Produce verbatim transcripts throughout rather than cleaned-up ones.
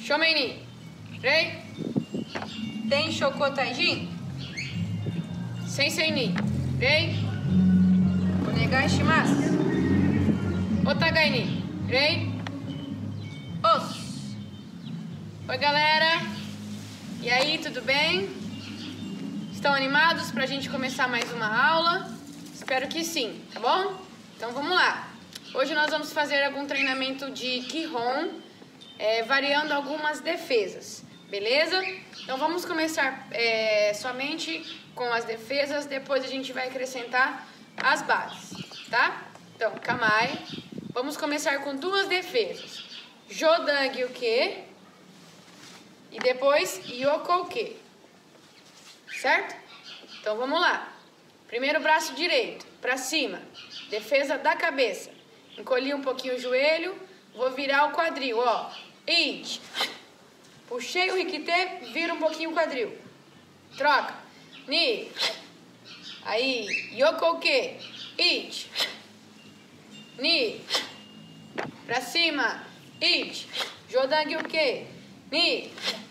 Shomeni. Rei. Tem Shokotaijin. Sensei ni. Rei. Onegai shimasu. Otagai ni. Rei. Os. Oi, galera. E aí, tudo bem? Estão animados pra gente começar mais uma aula? Espero que sim, tá bom? Então vamos lá. Hoje nós vamos fazer algum treinamento de Kihon, é, variando algumas defesas, beleza? Então vamos começar é, somente com as defesas, depois a gente vai acrescentar as bases, tá? Então, Kamae. Vamos começar com duas defesas. Jodan-gyuke e depois Yokoke. Certo? Então vamos lá. Primeiro braço direito, para cima. Defesa da cabeça. Encolhi um pouquinho o joelho, vou virar o quadril, ó. Ichi. Puxei o rikite, vira um pouquinho o quadril. Troca. Ni. Aí, Yokoke. Ichi. Ni. Pra cima. Ichi. Jodan-gyuke. Ni.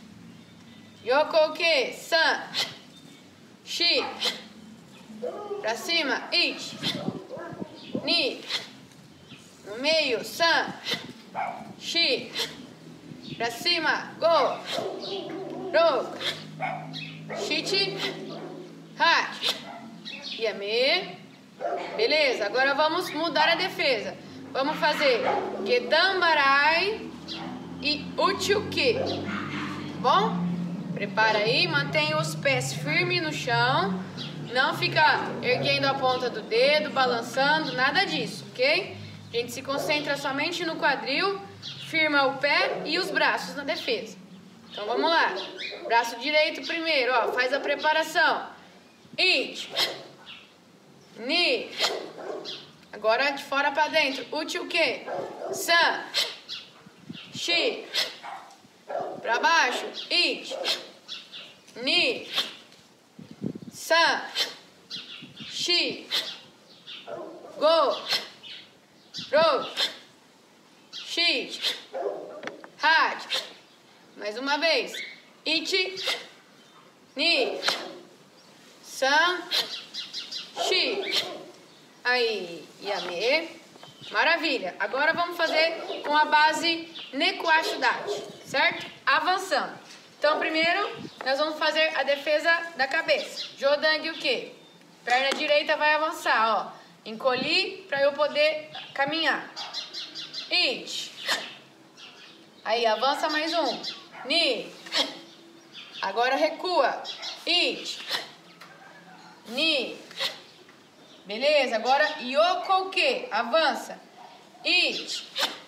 Yokoke. San. Shi. Pra cima. Ichi. Ni. No meio. San. Shi. Pra cima. Go. Ro. Shichi. Hachi. Yame. Beleza, agora vamos mudar a defesa. Vamos fazer Gedan Barai e Uchuki. Bom? Prepara aí, mantenha os pés firmes no chão. Não fica erguendo a ponta do dedo, balançando, nada disso, ok? A gente se concentra somente no quadril, firma o pé e os braços na defesa. Então vamos lá. Braço direito primeiro, ó, faz a preparação. Ichi. Ni. Agora de fora para dentro. Uchuke. San. Shi. Para baixo. Ichi. Ni. San. Shi. Go. Ro. Shi. Hachi. Mais uma vez. Ichi. Ni. San. Shi. Aí, Yame. Maravilha. Agora vamos fazer com a base Nekuashudachi, certo? Avançando. Então, primeiro, nós vamos fazer a defesa da cabeça. Jodan-gyuke. Perna direita vai avançar, ó. Encolhi para eu poder caminhar. Ichi. Aí, avança mais um. Ni. Agora recua. Ichi. Ni. Beleza? Agora Yokoke. Avança. Ichi.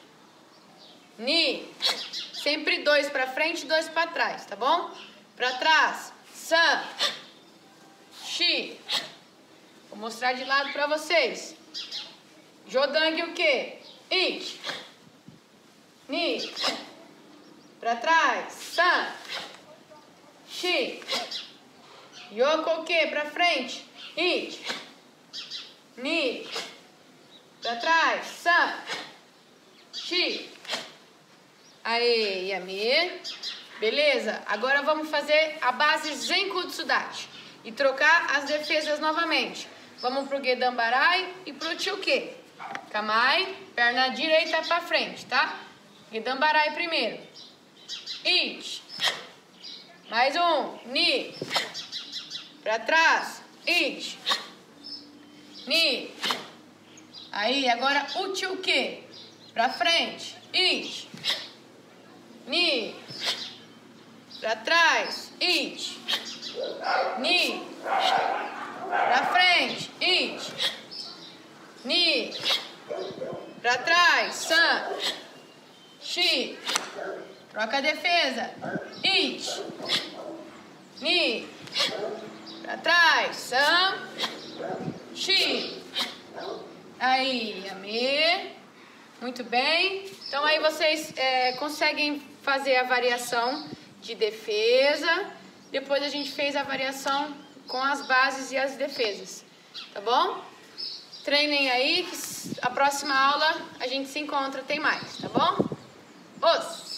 Ni. Sempre dois para frente e dois para trás, tá bom? Para trás. San. Shi. Vou mostrar de lado para vocês. Jodan-gyuke. Ichi. Ni. Para trás. San. Shi. Yokoke. Para frente. Ichi. Ni. Pra trás. San. Shi. Aí, Yame. Beleza? Agora vamos fazer a base Zenkutsudachi. E trocar as defesas novamente. Vamos pro Gedan Barai e pro Uchuke. Kamae. Perna direita pra frente, tá? Gedan Barai primeiro. Ichi. Mais um. Ni. Pra trás. Ichi. Ni. Aí, agora Uchuke. Pra frente. Ichi. Ni. Pra trás. Ichi. Ni. Pra frente. Ichi. Ni. Pra trás. San. Shi. Troca a defesa. Ichi. Ni. Pra trás. San. Shi. Aí, Yame. Muito bem. Então aí vocês é, conseguem fazer a variação de defesa. Depois a gente fez a variação com as bases e as defesas. Tá bom? Treinem aí, que a próxima aula a gente se encontra, tem mais, tá bom? Os!